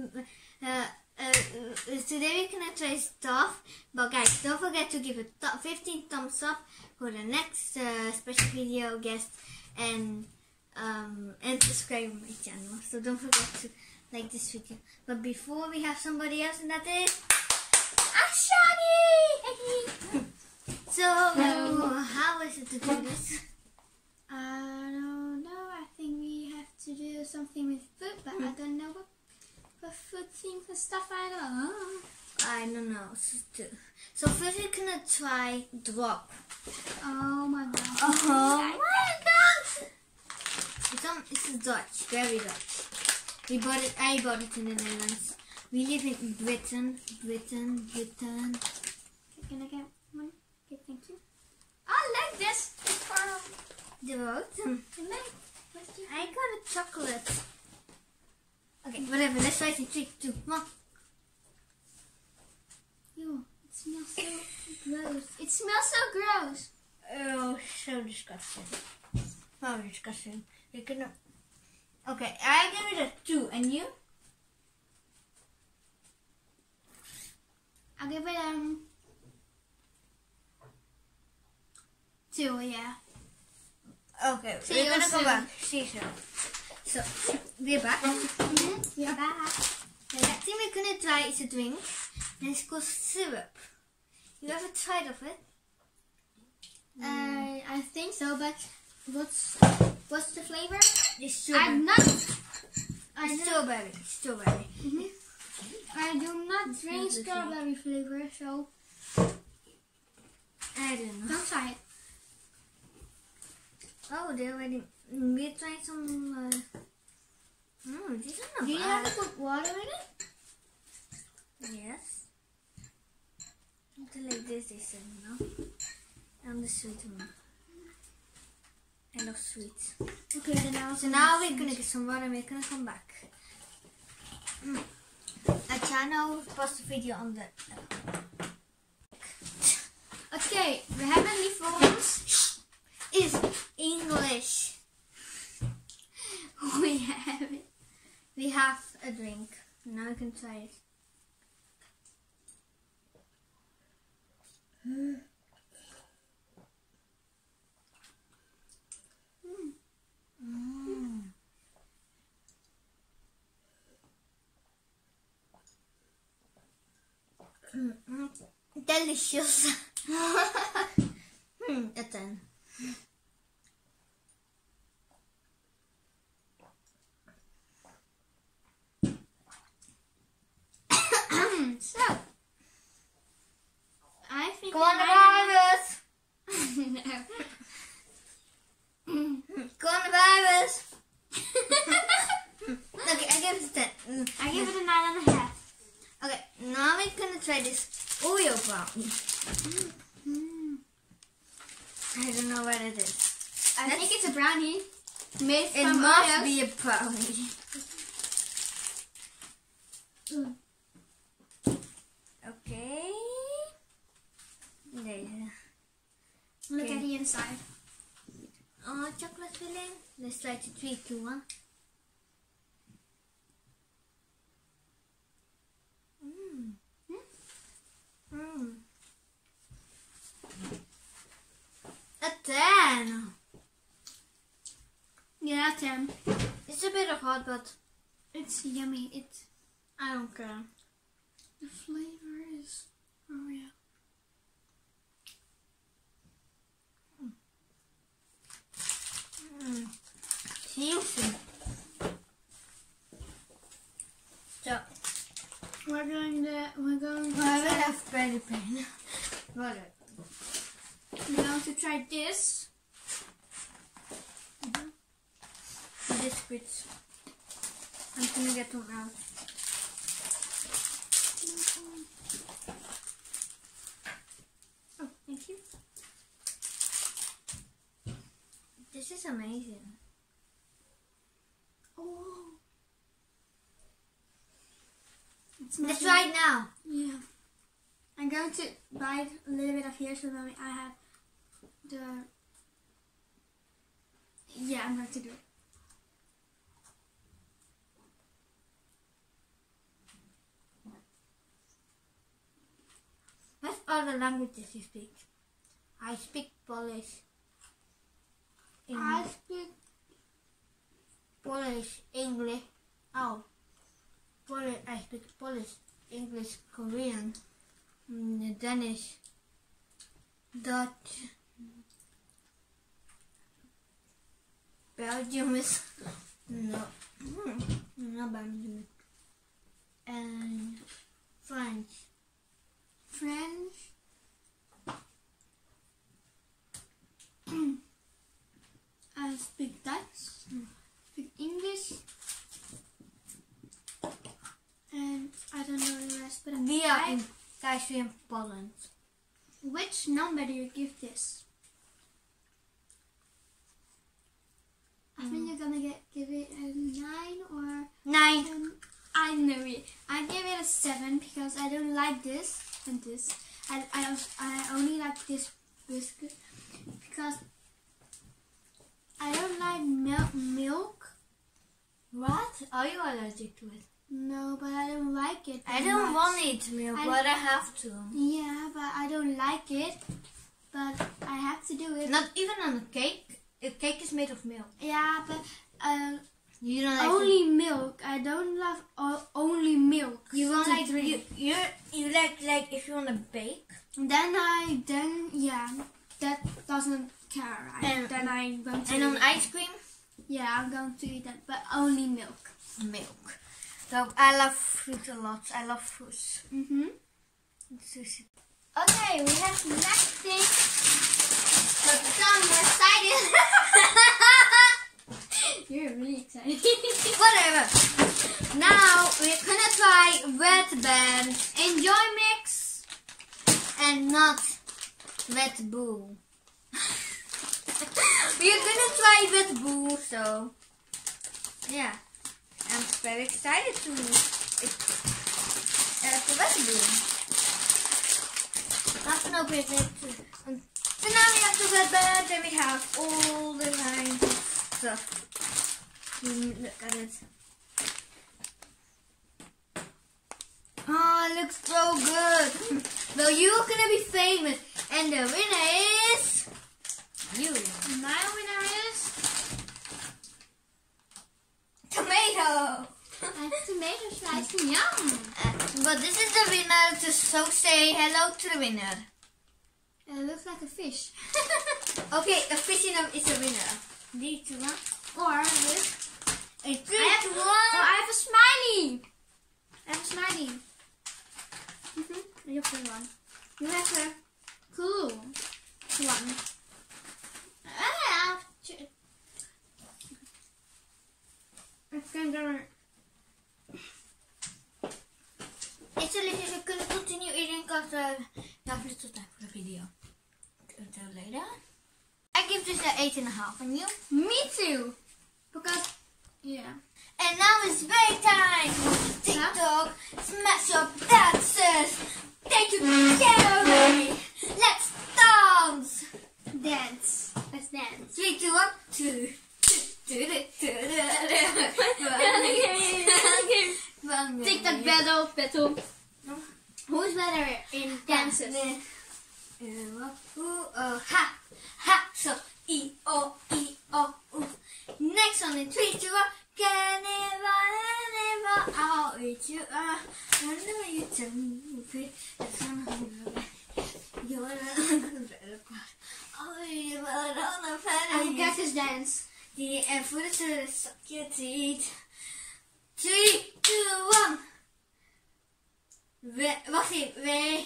Today we're gonna try stuff, but guys, don't forget to give it 15 thumbs up for the next special video guest, and subscribe to my channel. So don't forget to like this video. But before we have somebody else, and that is Ashani. So how is it to do this? I don't know. I think we have to do something with food, but I don't know what food things and stuff I don't know. So first we're gonna try drop. Oh my god. Oh my god! It's Dutch, very Dutch. I bought it in the Netherlands. We live in Britain. Can I get one? Okay, thank you. I like this. It's for the road. I got a chocolate. Okay, whatever. Let's try it in 3, 2, 1. Ew, it smells so gross. It smells so gross. Oh, so disgusting. Oh, disgusting. You're gonna. Okay, I give it a 2, and you? I'll give it 2, yeah. Okay, we're gonna go back. See you soon. So, we're back. We're back. The next thing we're gonna try is a drink, and it's called syrup. You ever tried of it? I think so, but what's the flavor? It's strawberry. I'm not. Strawberry. I do not drink strawberry flavor, so I don't know. don't try it. Oh, they already. We're trying some. These are not Do you bad. have to put water in it? Yes. Something like this, they said, no? I'm the sweet one. I love sweets. Okay, then I'll. So now we're gonna get some water and we're gonna come back. A channel post a video on the. Okay, we have any phones. Is English. We have it. We have a drink. Now we can try it. Delicious. A 10. So, I think. Coronavirus. No. Coronavirus. Okay, I give it a 10. I give it a 9.5. Okay, now we're gonna try this Oreo brownie. I don't know what it is. I think it's a brownie made It from must Oreos. be a brownie. Okay. There. Look Okay. at the inside. Oh, chocolate filling. Let's try to 3, 2, 1. A 10. Yeah, 10. It's a bit of hot, but It's yummy. I don't care. The flavor is Oreo. Juicy. So, We're going to I will have belly pain. Whatever. try this. Biscuits. I'm gonna get them out. Oh, thank you. This is amazing. Oh. Let's try it now. Yeah. I'm going to bite a little bit of here so that I have the... Yeah, I'm going to do it. other languages you speak? I speak Polish. I speak Polish, English. Oh, Polish. I speak Polish, English, Korean, Danish, Dutch. Belgium is no, not Belgium. And French. I speak Dutch, speak English, and I don't know the rest. But We are in Poland. Which number do you give this? I think you're gonna give it a 9 or 9. I know it. I give it a 7 because I don't like this and this. I only like this biscuit because I don't like milk. What? Are you allergic to it? No, but I don't like it. I that don't much. want to eat milk, but I have to. Yeah, but I don't like it. But I have to do it. Not even on a cake. A cake is made of milk. Yeah, but You don't like only milk. I don't love only milk. You want to like drink. you like if you want to bake. Then yeah, that doesn't care. Then I'm going to. And on eat ice cream, yeah, I'm going to eat that, but only milk. milk. So I love fruit a lot. I love fruits. Okay, we have the next thing. But I'm excited. You're really excited. Whatever. Now we're gonna try Red Band. Enjoy mix. And not Red Bull. We're gonna try Red Bull, so yeah, I'm very excited to Red Bull. I'm gonna open it. So now we have the Red Band, and we have all the kinds of stuff. Look at it. Oh, it looks so good. Well, you're gonna be famous, and the winner is you. My winner is Tomato. tomato slice. Yum. But this is the winner. So say hello to the winner. It looks like a fish. Okay, a fish is a winner. 3, 2, 1. Or this. 3, 2, 1. I have a smiley. I have a smiley. You have one. You have a cool one. It's a little, you can continue eating after you have little time for the video. Until later. I give this an 8.5, and you? Me too. Because, yeah. And now it's break time! TikTok, smash up dances! Take you together! Let's dance! Dance. Let's dance. 3, 2, 1, 2. TikTok battle. Who's better in dances? Ha! Ha! So, E, O, U. Next one in 3, 2, 1. Can never out with you. I know you tell me. That's one of you're the better part. Oh, you were on the planet. I got this dance. The effort to suck your teeth. 3, 2, 1. Wacht even.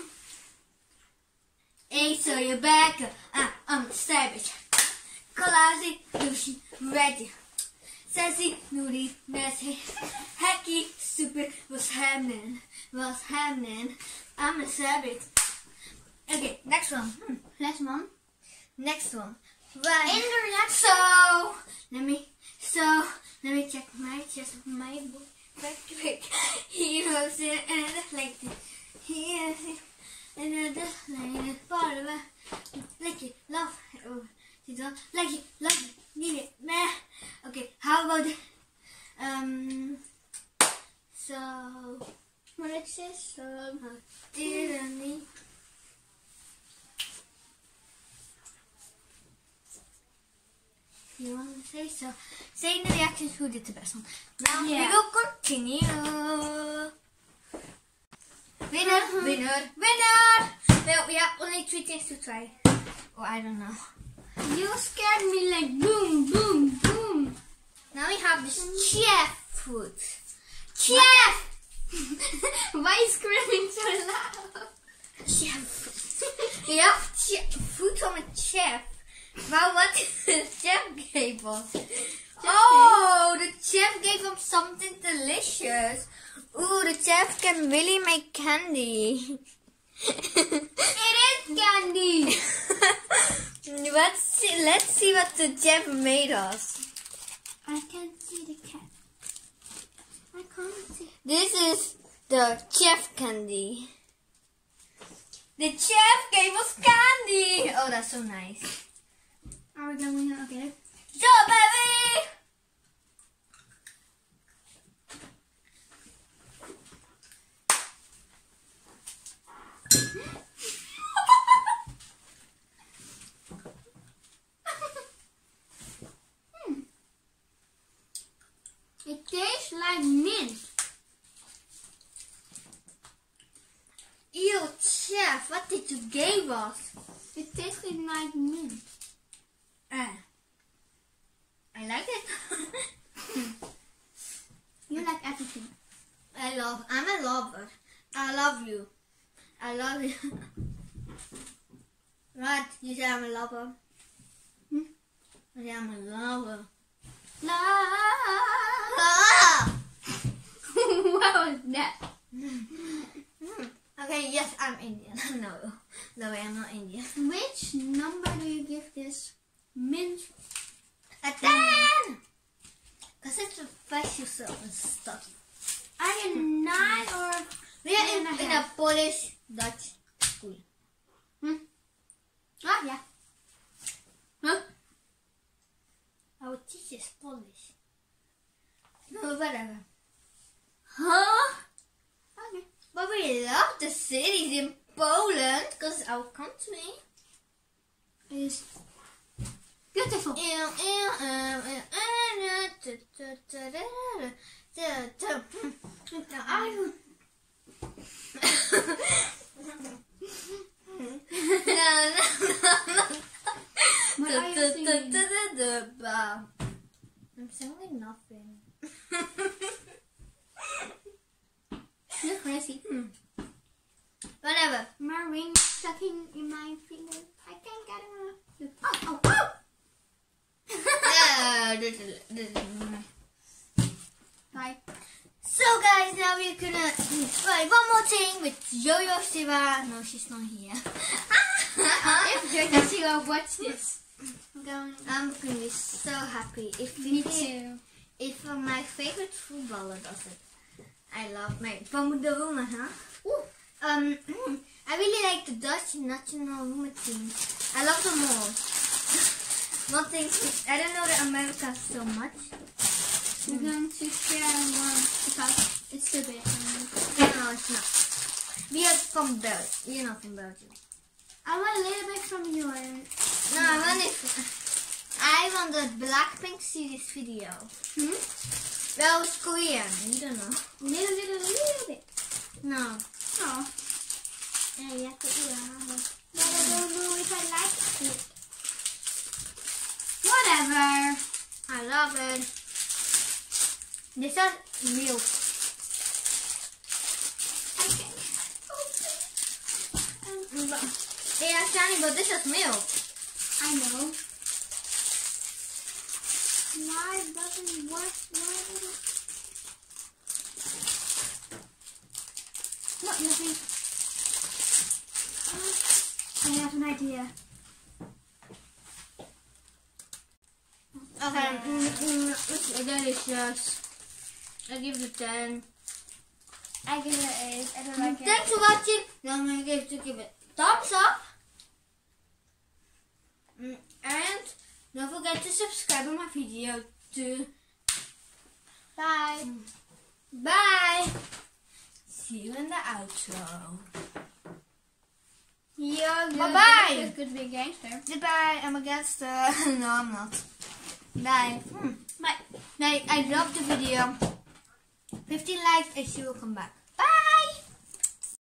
Hey, so you're back. I'm savage. Classy, Lucy, ready. Sassy, nudie, messy. Hacky, stupid, what's happening? I'm a savage. Okay, next one. Last one. Next one. Right. In the next. So let me check my chest of my book. Quick. He was it and like this. He is it and the like part of it. Like it, love. Oh, you don't like it, love it, need it, meh. Okay, how about so what it says? didn't need you want to say so. Say in the reactions who did the best one. Now we Yeah. will continue. Winner, winner, winner! Well, we have only 3 things to try. Oh, I don't know. You scared me like boom, boom, boom. Now we have this chef food. Chef! Why are you screaming so loud? Chef food. We have food from a chef. Well, what did the chef gave us? Oh, the chef gave us something delicious. Ooh, the chef can really make candy. It is candy. Let's see what the chef made us. I can't see the cat. I can't see. This is the chef candy. The chef gave us candy. Oh, that's so nice. Are we going? Okay. Strawberry. It tastes like mint. Ew, chef, what did you give us? It tasted like mint. I like it. You like everything. I'm a lover. I love you. I love you. What? You say I'm a lover? Hmm? You say I'm a lover. La. Ah! What was that? Okay, yes, I'm Indian. No way, I'm not Indian. Which number do you give this mint? A 10! Because it's a special and stuff. Are you 9 or? We are in a 9.5? Polish Dutch school. Oh yeah. Huh? Our teacher is Polish. No, whatever. Huh? Okay. But we love the cities in Poland because our country Is beautiful. What are you singing? I'm singing nothing. You're crazy. Whatever. My ring stucking in my finger. I can't get it off. Oh, oh, oh! Bye. So guys, now we're gonna try one more thing with Yo-Yo Shiba. No, she's not here. If Jojo Shiba watch this, I'm gonna be so happy if me too. if my favorite footballer does it. I love my from the woman, huh? Ooh. I really like the Dutch national women team. I love them all. Nothing. I don't know the Americans so much. We're going to share one because it's too big. No, it's not. We are from Belgium. You're not from Belgium. I want a little bit from your. No, I want the Blackpink series video. Well, it's Korean. You don't know. Little bit. No. Oh. Yeah, you have to eat it. But I don't know if I like it. Whatever. I love it. This is milk. I can't. Yeah, Shani, but this is milk. I know. Why doesn't it work? What, nothing? I have an idea. Okay, it's delicious. I give it 10. I give it an 8. I don't like it. Thanks for watching. Don't forget to give it thumbs up. And don't forget to subscribe to my video too. Bye. Bye. See you in the outro. Yo, Bye-bye. This could be a gangster. Goodbye. I'm a gangster. No, I'm not. Bye. Bye. I love the video. 15 likes and she will come back.